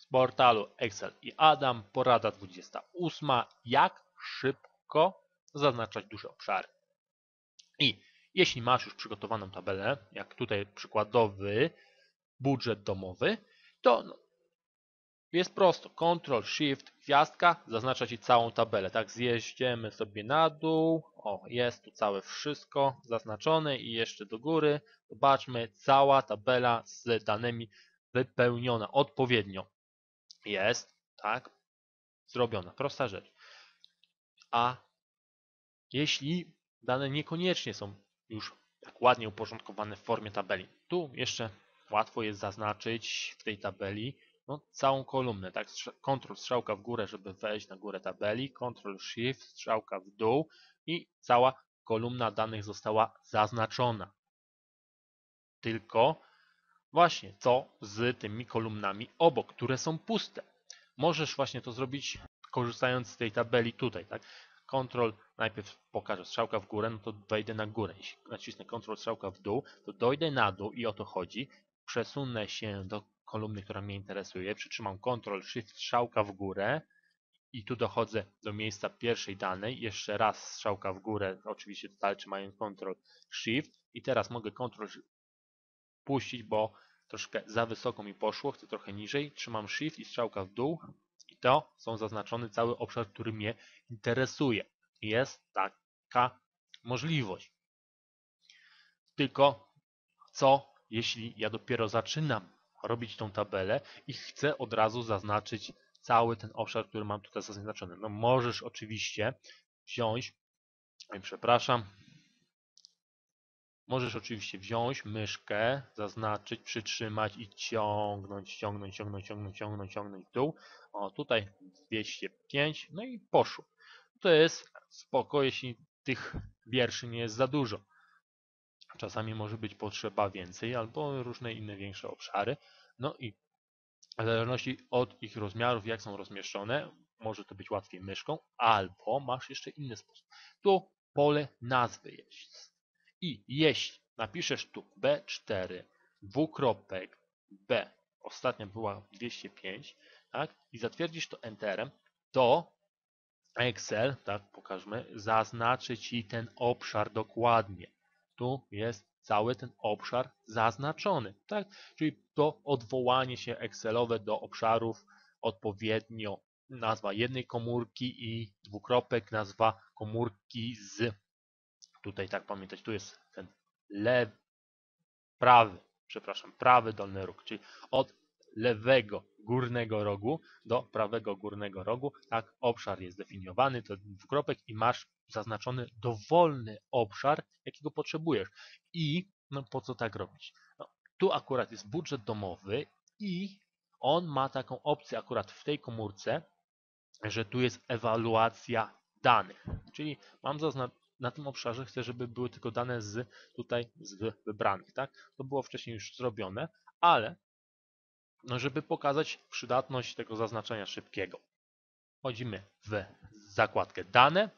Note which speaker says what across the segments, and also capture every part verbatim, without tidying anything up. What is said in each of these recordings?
Speaker 1: portalu Excel i Adam, porada dwudziesta ósma. Jak szybko zaznaczać duże obszary. I jeśli masz już przygotowaną tabelę, jak tutaj przykładowy budżet domowy, to no, jest prosto. Ctrl Shift, gwiazdka, zaznacza Ci całą tabelę. Tak, zjeździemy sobie na dół. O, jest tu całe wszystko zaznaczone i jeszcze do góry. Zobaczmy, cała tabela z danymi wypełniona odpowiednio. Jest, tak, zrobiona. Prosta rzecz. A jeśli dane niekoniecznie są już tak ładnie uporządkowane w formie tabeli, tu jeszcze łatwo jest zaznaczyć w tej tabeli no, całą kolumnę. Tak, Ctrl strzałka w górę, żeby wejść na górę tabeli, Ctrl Shift strzałka w dół i cała kolumna danych została zaznaczona. Tylko właśnie co z tymi kolumnami obok, które są puste. Możesz właśnie to zrobić korzystając z tej tabeli tutaj, tak? Ctrl, najpierw pokażę strzałka w górę, no to wejdę na górę. Jeśli nacisnę Ctrl strzałka w dół, to dojdę na dół i o to chodzi. Przesunę się do kolumny, która mnie interesuje. Przytrzymam Ctrl Shift strzałka w górę i tu dochodzę do miejsca pierwszej danej. Jeszcze raz strzałka w górę, oczywiście dalej trzymając Ctrl Shift i teraz mogę Ctrl puścić, bo troszkę za wysoko mi poszło, chcę trochę niżej. Trzymam Shift i strzałka w dół. I to są zaznaczony cały obszar, który mnie interesuje. Jest taka możliwość. Tylko co, jeśli ja dopiero zaczynam robić tą tabelę i chcę od razu zaznaczyć cały ten obszar, który mam tutaj zaznaczony. No możesz oczywiście wziąć, przepraszam, możesz oczywiście wziąć myszkę, zaznaczyć, przytrzymać i ciągnąć, ciągnąć, ciągnąć, ciągnąć, ciągnąć, ciągnąć w dół. O, tutaj dwieście pięć, no i poszło. To jest spoko, jeśli tych wierszy nie jest za dużo. Czasami może być potrzeba więcej albo różne inne większe obszary. No i w zależności od ich rozmiarów, jak są rozmieszczone, może to być łatwiej myszką, albo masz jeszcze inny sposób. Tu pole nazwy jest. I jeśli napiszesz tu B cztery, dwukropek, B, ostatnia była dwieście pięć, tak, i zatwierdzisz to Enterem, to Excel, tak, pokażmy, zaznaczy Ci ten obszar dokładnie. Tu jest cały ten obszar zaznaczony, tak, czyli to odwołanie się Excelowe do obszarów odpowiednio nazwa jednej komórki i dwukropek nazwa komórki z, tutaj tak pamiętać, tu jest ten lewy, prawy, przepraszam, prawy dolny róg, czyli od lewego górnego rogu do prawego górnego rogu, tak, obszar jest zdefiniowany, to dwukropek i masz zaznaczony dowolny obszar, jakiego potrzebujesz. I no po co tak robić? No, tu akurat jest budżet domowy i on ma taką opcję akurat w tej komórce, że tu jest ewaluacja danych, czyli mam zaznaczone na tym obszarze chcę, żeby były tylko dane z tutaj z wybranych, tak? To było wcześniej już zrobione, ale no żeby pokazać przydatność tego zaznaczenia szybkiego. Wchodzimy w zakładkę dane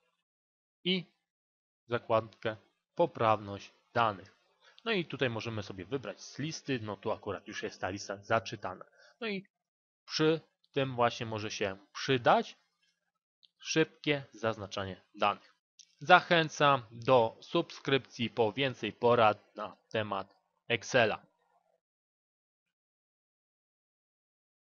Speaker 1: i zakładkę poprawność danych. No i tutaj możemy sobie wybrać z listy, no tu akurat już jest ta lista zaczytana. No i przy tym właśnie może się przydać szybkie zaznaczanie danych. Zachęcam do subskrypcji po więcej porad na temat Excela.